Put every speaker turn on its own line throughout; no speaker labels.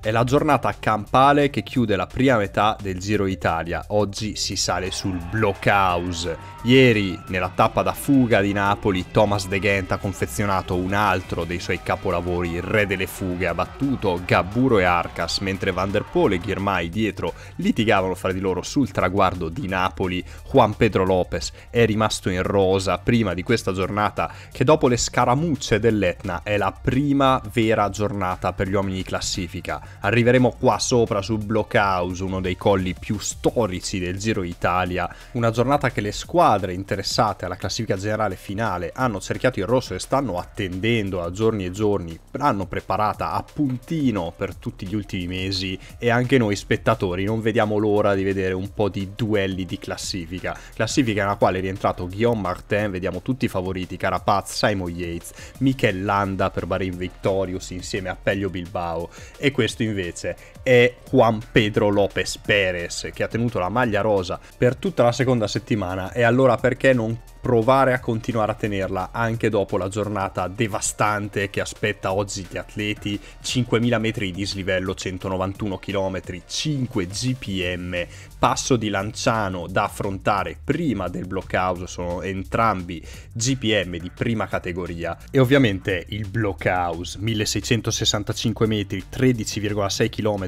È la giornata campale che chiude la prima metà del Giro Italia. Oggi si sale sul Blockhaus. Ieri, nella tappa da fuga di Napoli, Thomas De Gendt ha confezionato un altro dei suoi capolavori, il re delle fughe, ha battuto Gaburo e Arcas, mentre Van der Poel e Girmay dietro litigavano fra di loro sul traguardo di Napoli. Juan Pedro Lopez è rimasto in rosa prima di questa giornata, che dopo le scaramucce dell'Etna è la prima vera giornata per gli uomini di classifica. Arriveremo qua sopra sul Blockhaus, uno dei colli più storici del Giro Italia, una giornata che le squadre interessate alla classifica generale finale hanno cerchiato il rosso e stanno attendendo a giorni e giorni, l'hanno preparata a puntino per tutti gli ultimi mesi, e anche noi spettatori non vediamo l'ora di vedere un po' di duelli di classifica nella quale è rientrato Guillaume Martin, vediamo tutti i favoriti, Carapaz, Simon Yates, Mikel Landa per Bahrain Victorious insieme a Pello Bilbao, e questo invece è Juan Pedro López Pérez, che ha tenuto la maglia rosa per tutta la seconda settimana, e allora perché non provare a continuare a tenerla anche dopo la giornata devastante che aspetta oggi gli atleti? 5.000 metri di dislivello, 191 km, 5 GPM, passo di Lanciano da affrontare prima del Blockhaus, sono entrambi GPM di prima categoria, e ovviamente il Blockhaus, 1665 metri, 13,6 km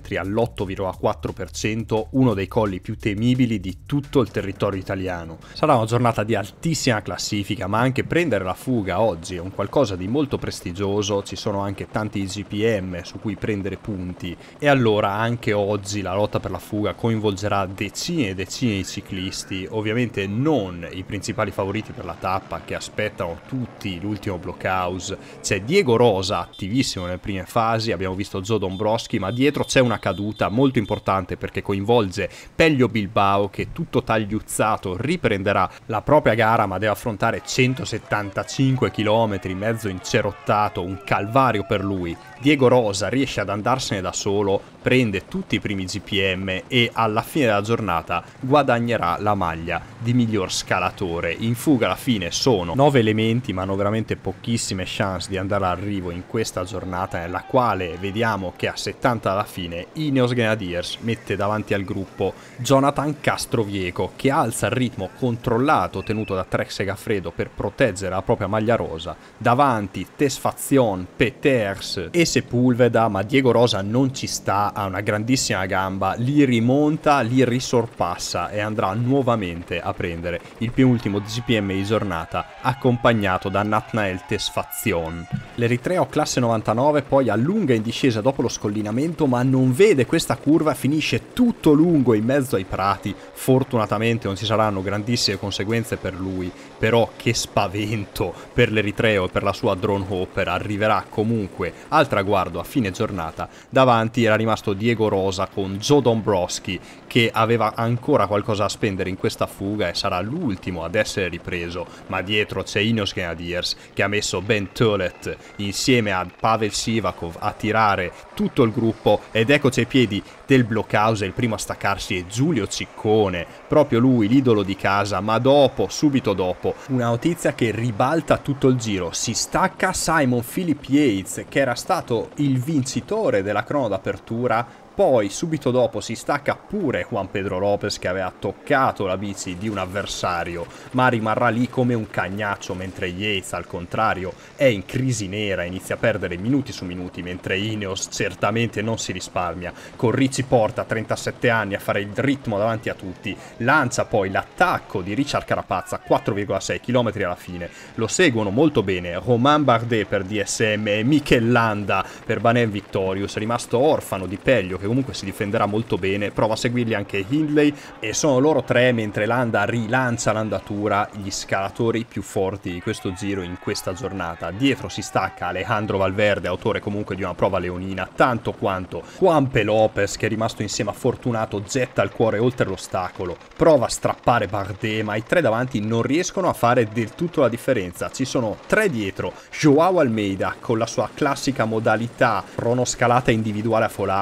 all'8,4%, uno dei colli più temibili di tutto il territorio italiano. Sarà una giornata di altissima classifica, ma anche prendere la fuga oggi è un qualcosa di molto prestigioso, ci sono anche tanti GPM su cui prendere punti, e allora anche oggi la lotta per la fuga coinvolgerà decine e decine di ciclisti, ovviamente non i principali favoriti per la tappa che aspettano tutti l'ultimo Blockhaus. C'è Diego Rosa attivissimo nelle prime fasi, abbiamo visto Joe Dombrowski, ma dietro c'è una caduta molto importante perché coinvolge Pello Bilbao, che tutto tagliuzzato riprenderà la propria gara, ma deve affrontare 175 km, mezzo incerottato, un calvario per lui. Diego Rosa riesce ad andarsene da solo, prende tutti i primi GPM e alla fine della giornata guadagnerà la maglia di miglior scalatore. In fuga alla fine sono 9 elementi, ma hanno veramente pochissime chance di andare all'arrivo in questa giornata, nella quale vediamo che a 70 alla fine Ineos Grenadiers mette davanti al gruppo Jonathan Castroviejo, che alza il ritmo controllato tenuto da Trek Segafredo per proteggere la propria maglia rosa. Davanti Tesfazion, Peters e Sepulveda, ma Diego Rosa non ci sta, ha una grandissima gamba, li rimonta, li risorpassa e andrà nuovamente a prendere il penultimo GPM di giornata, accompagnato da Nathanael Tesfazion. L'eritreo classe 99 poi allunga in discesa dopo lo scollinamento, ma non vede questa curva, finisce tutto lungo in mezzo ai prati. Fortunatamente non ci saranno grandissime conseguenze per lui, però che spavento per l'eritreo e per la sua drone hopper. Arriverà comunque al traguardo a fine giornata. Davanti era rimasto Diego Rosa con Joe Dombrowski, che aveva ancora qualcosa a spendere in questa fuga e sarà l'ultimo ad essere ripreso, ma dietro c'è Ineos Grenadiers che ha messo Ben Tolet insieme a Pavel Sivakov a tirare tutto il gruppo, ed eccoci ai piedi del Blockhaus, e il primo a staccarsi è Giulio Ciccone, proprio lui, l'idolo di casa. Ma dopo, subito dopo, una notizia che ribalta tutto il giro: si stacca Simon Philip Yates, che era stato il vincitore della crono d'apertura. Poi subito dopo si stacca pure Juan Pedro López, che aveva toccato la bici di un avversario ma rimarrà lì come un cagnaccio, mentre Yates al contrario è in crisi nera, inizia a perdere minuti su minuti, mentre Ineos certamente non si risparmia, con Richie Porte a 37 anni a fare il ritmo davanti a tutti. Lancia poi l'attacco di Richard Carapaz a 4,6 km alla fine, lo seguono molto bene Romain Bardet per DSM e Mikel Landa per Bahrain Victorious, rimasto orfano di Pello, che comunque si difenderà molto bene, prova a seguirli anche Hindley, e sono loro tre, mentre Landa rilancia l'andatura, gli scalatori più forti di questo giro in questa giornata. Dietro si stacca Alejandro Valverde, autore comunque di una prova leonina, tanto quanto Juan P. Lopez, che è rimasto insieme a Fortunato, getta il cuore oltre l'ostacolo, prova a strappare Bardet, ma i tre davanti non riescono a fare del tutto la differenza. Ci sono tre dietro: Joao Almeida con la sua classica modalità cronoscalata individuale a folate, non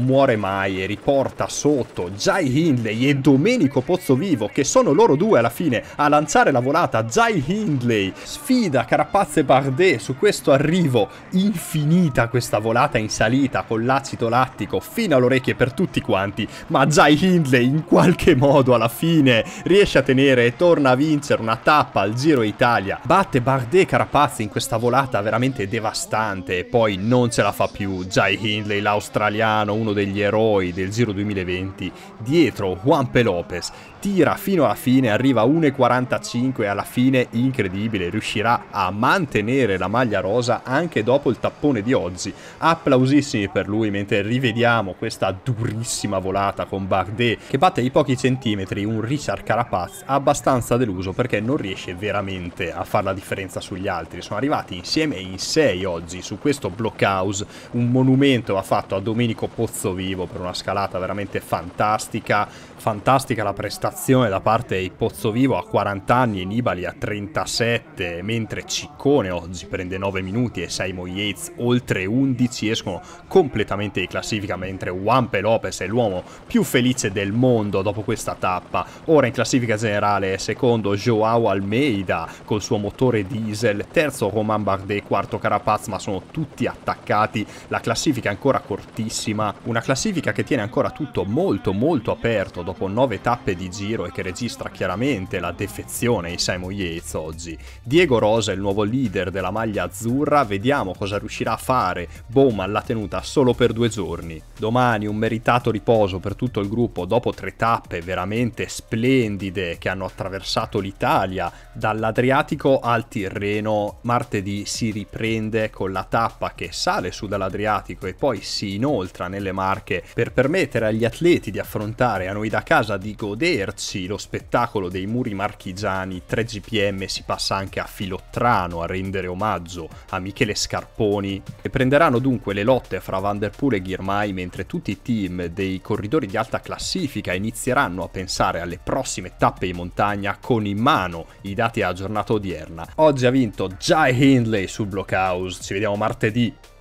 muore mai e riporta sotto Jai Hindley e Domenico Pozzovivo, che sono loro due alla fine a lanciare la volata. Jai Hindley sfida Carapaz e Bardet su questo arrivo, infinita questa volata in salita con l'acido lattico fino alle orecchie per tutti quanti, ma Jai Hindley in qualche modo alla fine riesce a tenere e torna a vincere una tappa al Giro Italia, batte Bardet e Carapaz in questa volata veramente devastante e poi non ce la fa più. Jai Hindley, l'australiano, uno degli eroi del Giro 2020, dietro Juan P. Lopez, tira fino alla fine, arriva a 1,45 e alla fine, incredibile, riuscirà a mantenere la maglia rosa anche dopo il tappone di oggi. Applausissimi per lui, mentre rivediamo questa durissima volata con Bardet che batte di pochi centimetri un Richard Carapaz abbastanza deluso perché non riesce veramente a fare la differenza sugli altri. Sono arrivati insieme in 6 oggi su questo blockhouse, un monumento va fatto a Domenico Pozzovivo per una scalata veramente fantastica la prestazione da parte di Pozzovivo a 40 anni e Nibali a 37, mentre Ciccone oggi prende 9 minuti e Simon Yates oltre 11 escono completamente di classifica, mentre Juan P. Lopez è l'uomo più felice del mondo dopo questa tappa. Ora in classifica generale è secondo Joao Almeida col suo motore diesel, terzo Romain Bardet, quarto Carapaz, ma sono tutti attaccati. La classifica è ancora cortissima, una classifica che tiene ancora tutto molto aperto dopo 9 tappe di giro e che registra chiaramente la defezione di Simon Yates oggi. Diego Rosa è il nuovo leader della maglia azzurra, vediamo cosa riuscirà a fare. Bowman l'ha tenuta solo per 2 giorni. Domani un meritato riposo per tutto il gruppo dopo 3 tappe veramente splendide che hanno attraversato l'Italia dall'Adriatico al Tirreno. Martedì si riprende con la tappa che sale su dall'Adriatico e poi si inoltra nelle Marche per permettere agli atleti di affrontare, a noi da casa di goderci lo spettacolo dei muri marchigiani. 3 GPM si passa anche a Filottrano a rendere omaggio a Michele Scarponi e prenderanno dunque le lotte fra Van der Poel e Girmay, mentre tutti i team dei corridori di alta classifica inizieranno a pensare alle prossime tappe di montagna con in mano i dati della giornata odierna. Oggi ha vinto Jai Hindley sul blockhouse, ci vediamo martedì.